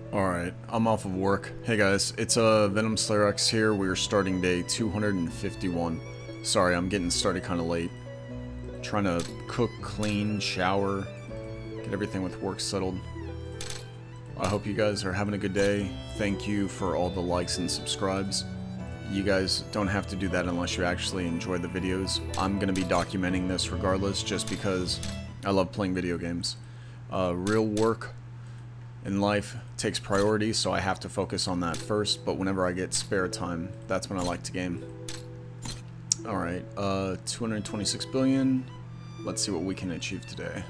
Alright, I'm off of work. Hey guys, it's Venom Slayer X here. We're starting day 251. Sorry, I'm getting started kind of late. Trying to cook, clean, shower, get everything with work settled. I hope you guys are having a good day. Thank you for all the likes and subscribes. You guys don't have to do that unless you actually enjoy the videos. I'm going to be documenting this regardless just because I love playing video games. Real work in life takes priority, so I have to focus on that first, but whenever I get spare time, that's when I like to game. Alright, 226 billion. Let's see what we can achieve today.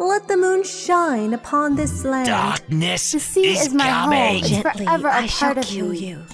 Let the moon shine upon this land. Darkness The sea is my home. coming. It's Gently, forever a I shall part of kill me. you.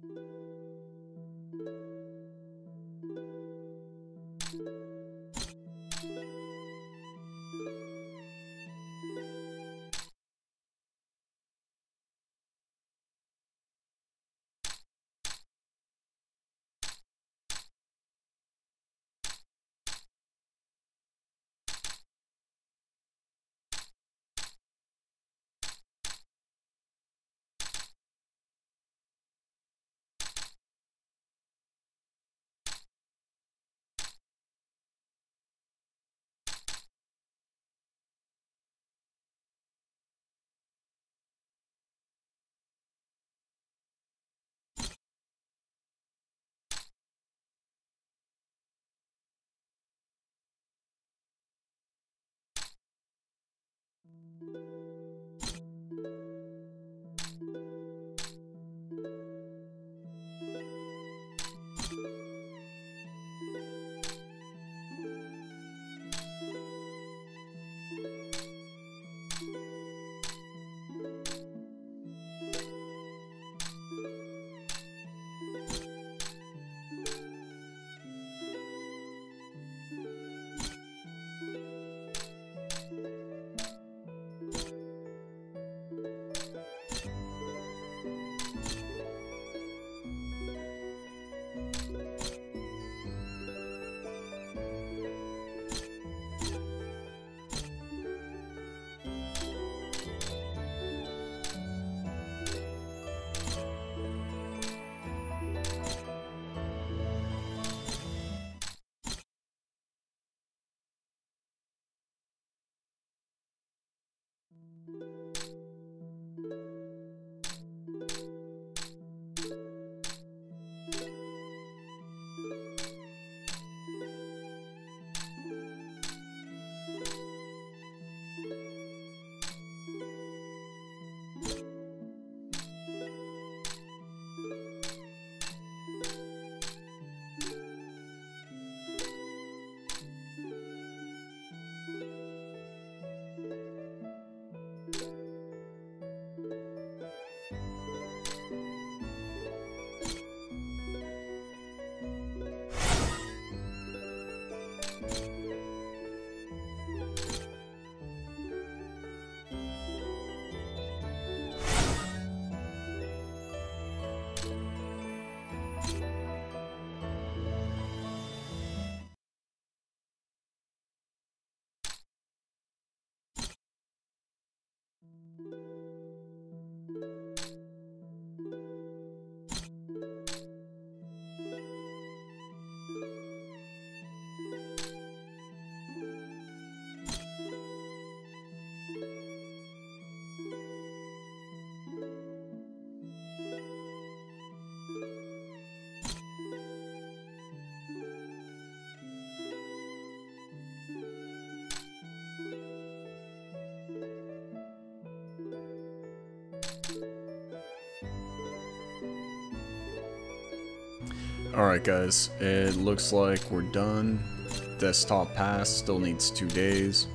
Alright guys, it looks like we're done. Desktop pass still needs 2 days.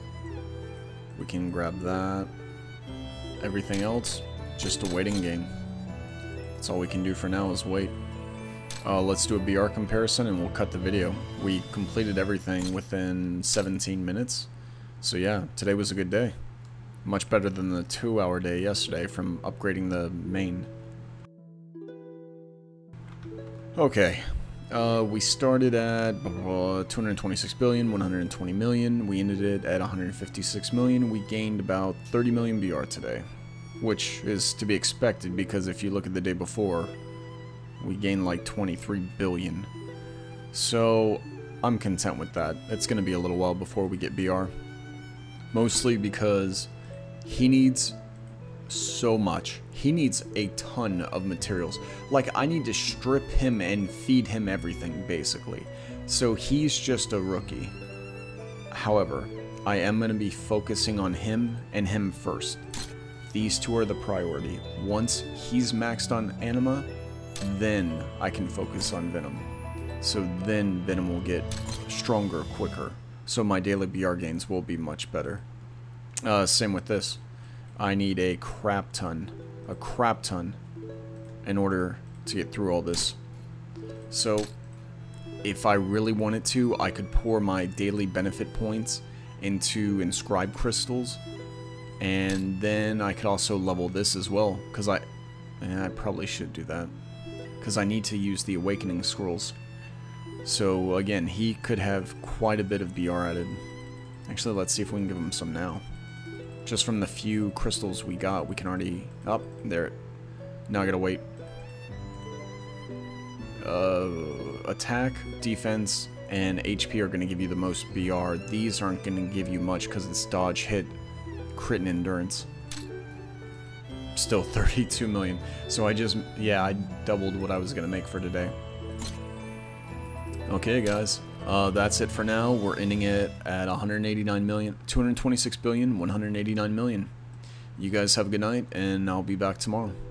We can grab that. Everything else, just a waiting game. That's all we can do for now is wait. Let's do a BR comparison and we'll cut the video. We completed everything within 17 minutes. So yeah, today was a good day. Much better than the 2-hour day yesterday from upgrading the main. Okay, we started at 226 billion, 120 million. We ended it at 156 million. We gained about 30 million BR today, which is to be expected because if you look at the day before, we gained like 23 billion. So I'm content with that. It's going to be a little while before we get BR. Mostly because he needs so much. He needs a ton of materials. Like, I need to strip him and feed him everything, basically. So he's just a rookie. However, I am going to be focusing on him and him first. These two are the priority. Once he's maxed on Anima, then I can focus on Venom. So then Venom will get stronger quicker. So my daily BR gains will be much better. Same with this. I need a crap ton in order to get through all this. So, if I really wanted to, I could pour my daily benefit points into inscribed crystals, and then I could also level this as well, because I probably should do that, because I need to use the awakening scrolls. So again, he could have quite a bit of BR added. Actually, let's see if we can give him some now. Just from the few crystals we got, we can already... Oh, there. Now I gotta wait. Attack, defense, and HP are gonna give you the most BR. These aren't gonna give you much because it's dodge, hit, crit, and endurance. Still 32 million. So I doubled what I was gonna make for today. Okay, guys. That's it for now. We're ending it at 189 million, 226 billion, 189 million. You guys have a good night, and I'll be back tomorrow.